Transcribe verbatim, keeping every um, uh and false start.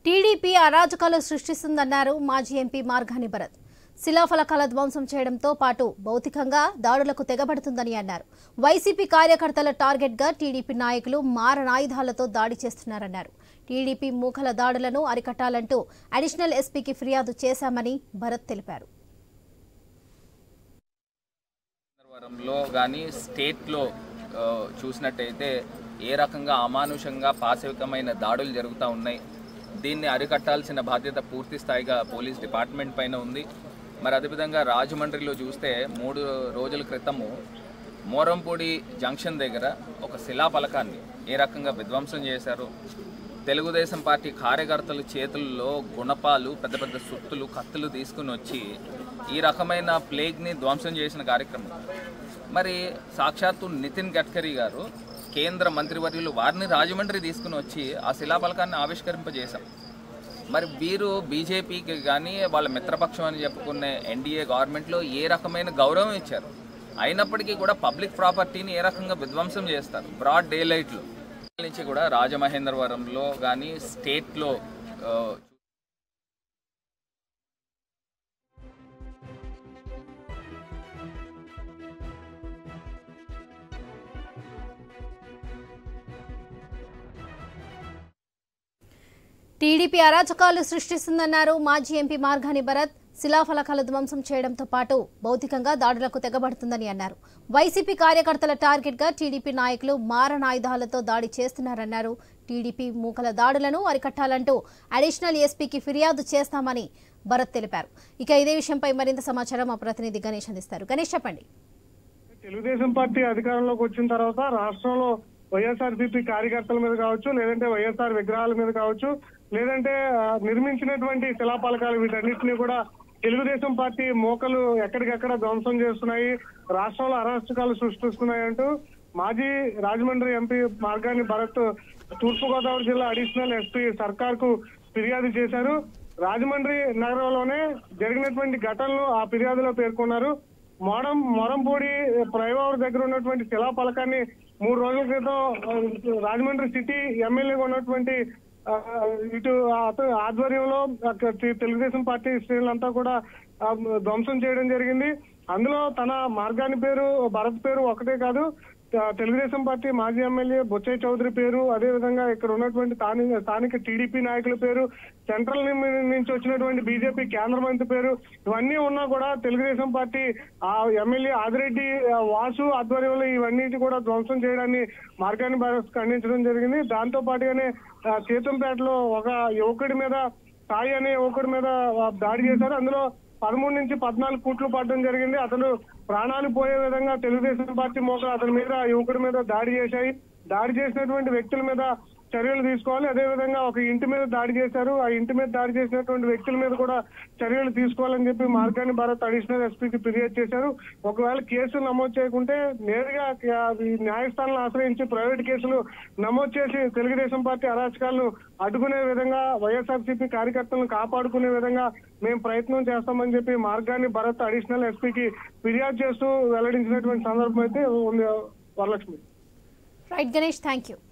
TDP అరాజకాలు సృష్టిస్తుందన్నారు మాజీ MP Margani Bharat. శిలాఫలకాల ధ్వంసం చేయడంతో పాటు భౌతికంగా దాడులకు తెగబడుతుందని అన్నారు. వైసీపీ కార్యకర్తల టార్గెట్ గా టీడీపీ నాయకులు మారణాయుధాలతో దాడి చేస్తున్నారన్నారు. టీడీపీ మూకల దాడులను అరికట్టాలంటూ అడిషనల్ ఎస్పీకి ఫిర్యాదు చేశామని భరత్ తెలిపారు. స్టేట్లో చూసినట్టయితే ఏ రకంగా అమానుషంగా పాశవికమైన దాడులు జరుగుతూ ఉన్నాయి. దీన్ని అరికట్టాల్సిన బాధ్యత పూర్తి స్థాయిగా పోలీస్ డిపార్ట్మెంట్ పైన ఉంది. మరి అదేవిధంగా రాజమండ్రిలో చూస్తే మూడు రోజుల క్రితము మోరంపూడి జంక్షన్ దగ్గర ఒక శిలాఫలకాన్ని ఏ రకంగా విధ్వంసం చేశారు. తెలుగుదేశం పార్టీ కార్యకర్తల చేతుల్లో గుణపాలు, పెద్ద పెద్ద సుత్తులు, కత్తులు తీసుకుని వచ్చి ఈ రకమైన ప్లేగ్ని ధ్వంసం చేసిన కార్యక్రమం. మరి సాక్షాత్తు నితిన్ గడ్కరీ గారు కేంద్ర మంత్రివర్యులు వారిని రాజమండ్రి తీసుకుని వచ్చి ఆ శిలాఫలకాన్ని ఆవిష్కరింపజేశాం. మరి వీరు బీజేపీకి కానీ వాళ్ళ మిత్రపక్షం అని చెప్పుకునే ఎన్డీఏ గవర్నమెంట్లో ఏ రకమైన గౌరవం ఇచ్చారు. అయినప్పటికీ కూడా పబ్లిక్ ప్రాపర్టీని ఏ రకంగా విధ్వంసం చేస్తారు బ్రాడ్ డే లైట్లో నుంచి కూడా రాజమహేంద్రవరంలో కానీ స్టేట్లో టీడీపీ అరాచకాలు సృష్టిస్తుందన్నారు మాజీ ఎంపీ మార్గాని భరత్. శిలాఫలకాలు ధ్వంసం చేయడంతో పాటు భౌతికంగా దాడులకు తెగబడుతుందని అన్నారు. వైసీపీ కార్యకర్తల టార్గెట్ గా టీడీపీ నాయకులు మారణాయుధాలతో దాడి చేస్తున్నారన్నారు. టీడీపీ మూకల దాడులను అరికట్టాలంటూ అడిషనల్ ఎస్పీకి ఫిర్యాదు చేస్తామని భరత్ తెలిపారు. ఇక ఇదే విషయంపై మరింత సమాచారం మా ప్రతినిధి గణేష్ అందిస్తారు. గణేష్ చెప్పండి. తెలుగుదేశం పార్టీ అధికారంలోకి వచ్చిన తర్వాత రాష్ట్రంలో వైఎస్ఆర్సీపీ కార్యకర్తల మీద కావచ్చు, లేదంటే వైఎస్ఆర్ విగ్రహాల మీద కావచ్చు, లేదంటే నిర్మించినటువంటి శిలాఫలకాలు వీటన్నిటిని కూడా తెలుగుదేశం పార్టీ మోకలు ఎక్కడికెక్కడ ధ్వంసం చేస్తున్నాయి, రాష్ట్రంలో అరాచకాలు సృష్టిస్తున్నాయంటూ మాజీ రాజమండ్రి ఎంపీ మార్గాని భరత్ తూర్పుగోదావరి జిల్లా అడిషనల్ ఎస్పీ సర్కార్ కు ఫిర్యాదు చేశారు. రాజమండ్రి నగరంలోనే జరిగినటువంటి ఘటనలు ఆ ఫిర్యాదులో పేర్కొన్నారు. మోడం మోరంపూడి ఫ్లైఓవర్ దగ్గర ఉన్నటువంటి శిలాఫలకాన్ని మూడు రోజుల క్రితం రాజమండ్రి సిటీ ఎమ్మెల్యేగా ఉన్నటువంటి ఇటు ఆధ్వర్యంలో తెలుగుదేశం పార్టీ శ్రేణులంతా కూడా ధ్వంసం చేయడం జరిగింది. అందులో తన మార్గాని పేరు భరత్ పేరు ఒకటే కాదు, తెలుగుదేశం పార్టీ మాజీ ఎమ్మెల్యే బొచ్చయ్య చౌదరి పేరు, అదే విధంగా ఇక్కడ ఉన్నటువంటి స్థానిక టీడీపీ నాయకుల పేరు, సెంట్రల్ నుంచి వచ్చినటువంటి బీజేపీ కేంద్ర మంత్రి పేరు, ఇవన్నీ ఉన్నా కూడా తెలుగుదేశం పార్టీ ఆ ఎమ్మెల్యే ఆదిరెడ్డి వాసు ఆధ్వర్యంలో ఇవన్నీ కూడా ధ్వంసం చేయడాన్ని మార్గాని భరత్ ఖండించడం జరిగింది. దాంతో పాటుగానే చేతంపేటలో ఒక యువకుడి మీద, సాయి అనే యువకుడి మీద దాడి చేశారు. అందులో పదమూడు నుంచి పద్నాలుగు కూట్లు పడడం జరిగింది. అతను ప్రాణాలు పోయే విధంగా తెలుగుదేశం పార్టీ మోక అతని మీద, యువకుడి మీద దాడి చేశాయి. దాడి చేసినటువంటి వ్యక్తుల మీద చర్యలు తీసుకోవాలి. అదేవిధంగా ఒక ఇంటి మీద దాడి చేశారు, ఆ ఇంటి మీద దాడి చేసినటువంటి వ్యక్తుల మీద కూడా చర్యలు తీసుకోవాలని చెప్పి మార్గాని భరత్ అడిషనల్ ఎస్పీకి ఫిర్యాదు చేశారు. ఒకవేళ కేసులు నమోదు చేయకుంటే నేరుగా న్యాయస్థానాలను ఆశ్రయించి ప్రైవేట్ కేసులు నమోదు చేసి తెలుగుదేశం పార్టీ అరాచకాలను అడ్డుకునే విధంగా, వైఎస్ఆర్సీపీ కార్యకర్తలను కాపాడుకునే విధంగా మేము ప్రయత్నం చేస్తామని చెప్పి మార్గాని భరత్ అడిషనల్ ఎస్పీకి ఫిర్యాదు చేస్తూ వెల్లడించినటువంటి సందర్భం అయితే ఉంది. Varalakshmi. Right Ganesh, thank you.